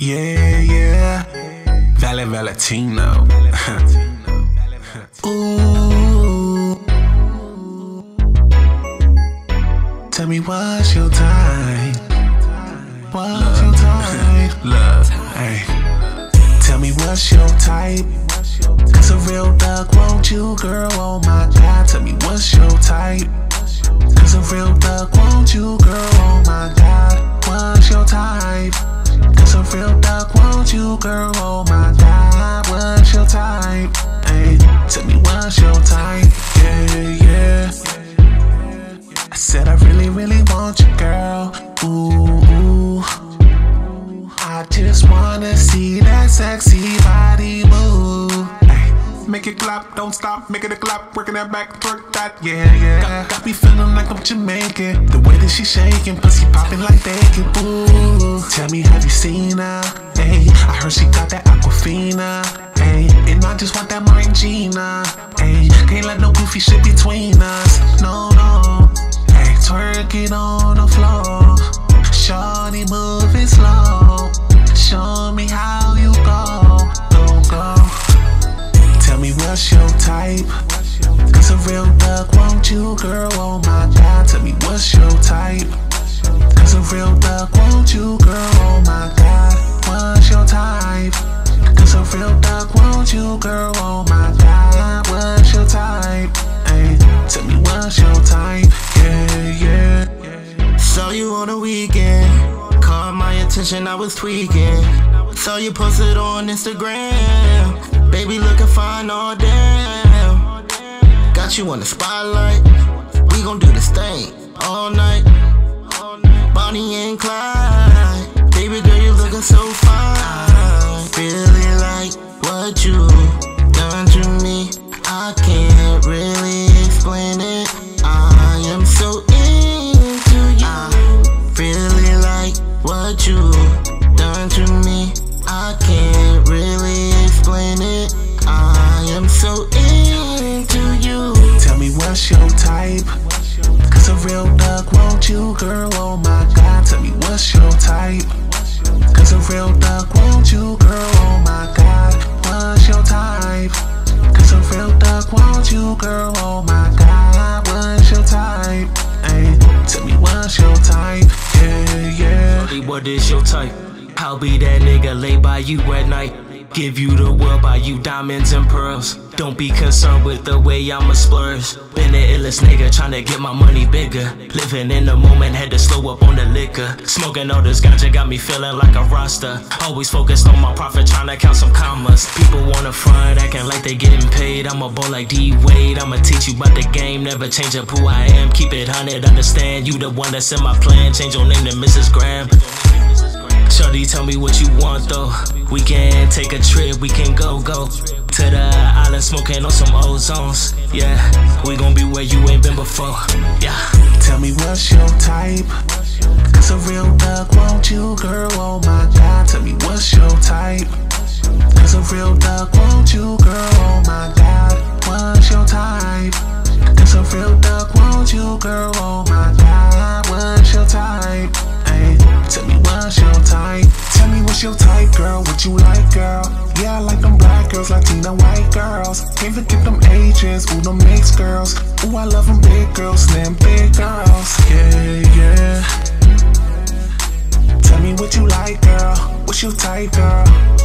Yeah, yeah. Valentino. Ooh. Tell me what's your time? What's your type? Love, hey. Tell me what's your type? Cause a real thug won't you, girl, oh my God. Tell me what's your type? Cause a real thug won't you, girl, oh my God. What's your type? Cause a real thug won't you, girl, oh my God. What's your type? Hey, tell me what's your type? Yeah, yeah. I said I really, really want you, girl. Ooh, I just wanna see that sexy body move. Make it clap, don't stop, make it a clap, working that back, twerk that, yeah, yeah. Got me feeling like I'm Jamaican, the way that she shaking, pussy popping like bacon, ooh. Tell me, have you seen her? Hey, I heard she got that Aquafina, hey, and I just want that Margina, hey, can't let no goofy shit between us, no, no. Hey, twerk it on the floor, shorty move it slow, show me how you go, go. Tell me what's your type? Cause a real thug won't you, girl, oh my God. Tell me what's your type? Cause a real thug won't you, girl, oh my God. What's your type? Cause a real thug won't you, girl, oh my God. What's your type? Hey, tell me what's your type? Yeah, yeah. Saw you on the weekend, caught my attention, I was tweaking. Saw you posted on Instagram, baby looking fine, all damn. Got you on the spotlight, we gon' do this thing all night. Bonnie and Clyde, baby girl you looking so fine. Really like what you done to me, I can't really explain it. I am so into you. Really like what you done to me, I can't really explain it. I am so into you. Tell me what's your type? Cause a real thug won't you, girl, oh my God. Tell me what's your type? Cause a real thug won't you, girl, oh my God. What's your type? Cause a real thug won't you, girl, oh my God. What's your type? Hey, tell me what's your type? Yeah, yeah. Shorty, what is your type? I'll be that nigga lay by you at night. Give you the world, buy you diamonds and pearls. Don't be concerned with the way I'ma splurge. Been the illest nigga tryna get my money bigger. Living in the moment, had to slow up on the liquor. Smoking all this ganja got me feeling like a roster. Always focused on my profit, tryna count some commas. People wanna front, acting like they getting paid. I'm a ball like D-Wade, I'ma teach you about the game. Never change up who I am, keep it 100, understand. You the one that's in my plan, change your name to Mrs. Graham. Shorty, tell me what you want though. We can take a trip, we can go to the island smoking on some ozones. Yeah, we gon' be where you ain't been before. Yeah. Tell me what's your type? Cause a real thug won't you, girl, oh my God. Tell me what's your type? Cause a real thug won't you, girl, oh my God. What's your type? Cause a real thug won't you, girl, oh my God. What's your type? Hey, tell me what's your type? Tell me what's your type, girl, what you like, girl. Yeah, I like them black girls, Latina white girls. Can't forget them Asians, ooh, them mixed girls. Ooh, I love them big girls, slim big girls. Yeah, yeah. Tell me what you like, girl, what's your type, girl.